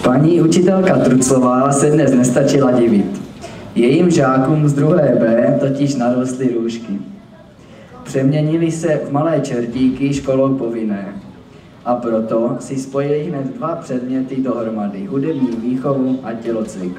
Paní učitelka Truclová se dnes nestačila divit. Jejím žákům z 2. B totiž narostly růžky. Přeměnili se v malé čertíky školou povinné. A proto si spojili hned 2 předměty dohromady, hudební výchovu a tělocvik.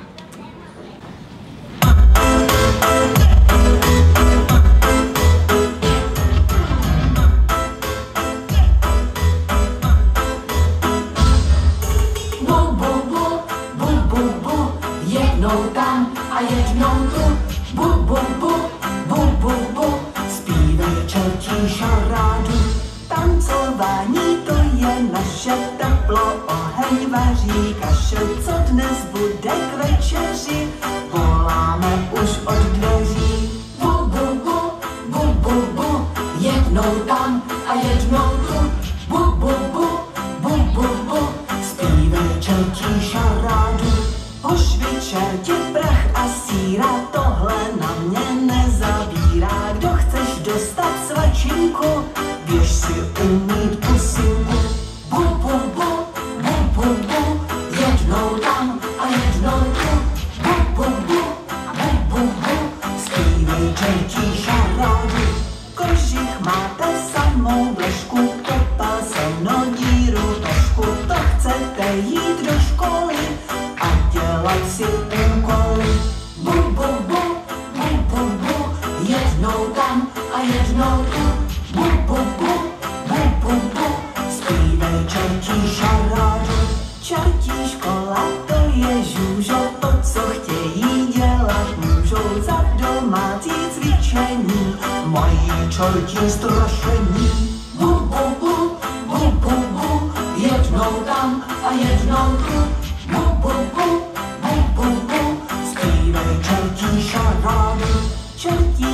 Jednou tam a jednou tu, bu, bu, bu, bu, bu, bu, zpívej čertí šarádu. Tancování to je naše teplo, oheň vaří kaše, co dnes bude k večeři, voláme už od dveří. Bu, bu, bu, bu, bu, bu, jednou tam a jednou tu, bu, bu, bu, bu, bu, bu, zpívej čertí šarádu. Pošvi čerti prach a síra, tohle na mě nezabírá. Kdo chceš dostat svačinku, běž si umít pusinku. Bu, bu, bu, bu, bu, bu, jednou tam a jednou tu. Bu, bu, bu, bu, bu, bu, zpívej čertí šarádu. Kožich máte samou vlešku, popal se mnou díru trošku. To chcete jít do školy a dělat si úkoly. Bu, bu, bu, bu, bu, bu, jednou tam a jednou tu. Bu, bu, bu, bu, bu, bu, zpívej čertí šarádu. Čertí škola, to je žůžo, to, co chtějí dělat můžou za domácí cvičení, mají čertí strašení. Bu, bu, bu, bu, bu, bu, jednou tam a jednou tu. Bu, bu, bu, bu, bu, bu, zpívej čertí šarádu. Čertí